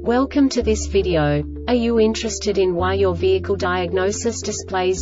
Welcome to this video. Are you interested in why your vehicle diagnosis displays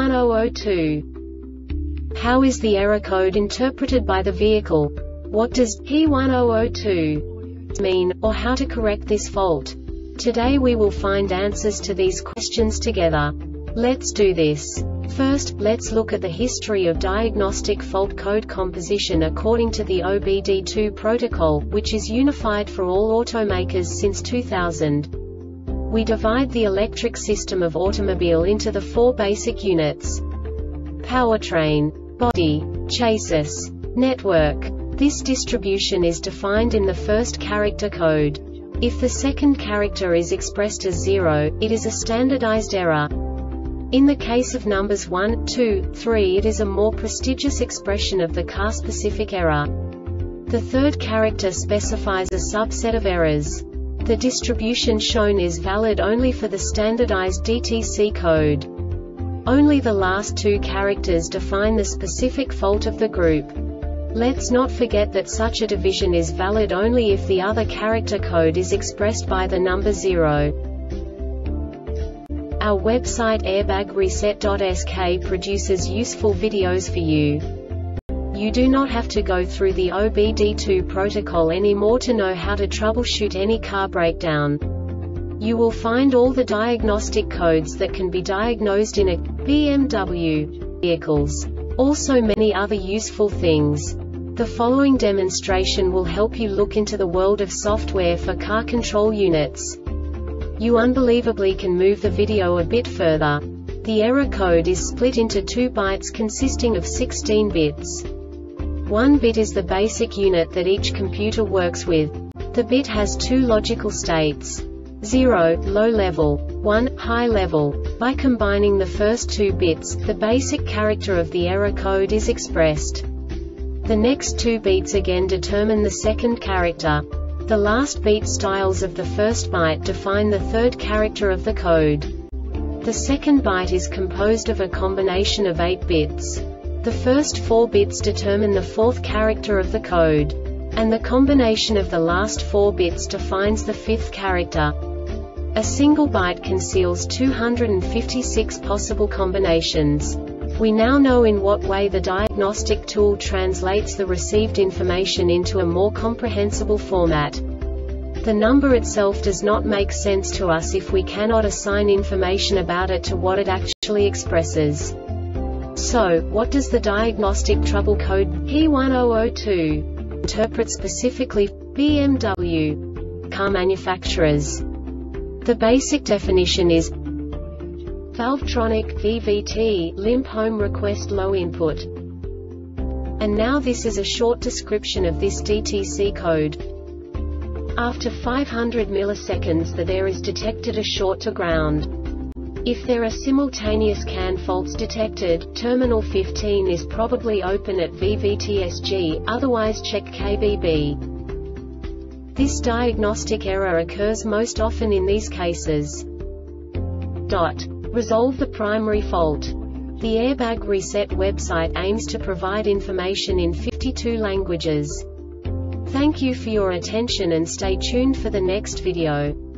P1002? How is the error code interpreted by the vehicle? What does P1002 mean, or how to correct this fault? Today we will find answers to these questions together. Let's do this. First, let's look at the history of diagnostic fault code composition according to the OBD2 protocol, which is unified for all automakers since 2000. We divide the electric system of automobile into the four basic units: powertrain, body, chassis, network. This distribution is defined in the first character code. If the second character is expressed as 0, it is a standardized error. In the case of numbers 1, 2, 3, it is a more prestigious expression of the car-specific error. The third character specifies a subset of errors. The distribution shown is valid only for the standardized DTC code. Only the last two characters define the specific fault of the group. Let's not forget that such a division is valid only if the other character code is expressed by the number 0. Our website airbagreset.sk produces useful videos for you. You do not have to go through the OBD2 protocol anymore to know how to troubleshoot any car breakdown. You will find all the diagnostic codes that can be diagnosed in a BMW vehicles. Also many other useful things. The following demonstration will help you look into the world of software for car control units. You unbelievably can move the video a bit further. The error code is split into 2 bytes consisting of 16 bits. 1 bit is the basic unit that each computer works with. The bit has 2 logical states: 0, low level, 1, high level. By combining the first 2 bits, the basic character of the error code is expressed. The next 2 beats again determine the second character. The last beat styles of the first byte define the third character of the code. The second byte is composed of a combination of 8 bits. The first 4 bits determine the fourth character of the code. And the combination of the last 4 bits defines the fifth character. A single byte conceals 256 possible combinations. We now know in what way the diagnostic tool translates the received information into a more comprehensible format. The number itself does not make sense to us if we cannot assign information about it to what it actually expresses. So, what does the diagnostic trouble code P1002 interpret specifically for BMW car manufacturers? The basic definition is Valvetronic VVT limp home request low input. And now this is a short description of this DTC code. After 500 milliseconds the there is detected a short to ground. If there are simultaneous CAN faults detected, terminal 15 is probably open at VVTSG, otherwise check KBB. This diagnostic error occurs most often in these cases. Resolve the primary fault. The Airbag Reset website aims to provide information in 52 languages. Thank you for your attention and stay tuned for the next video.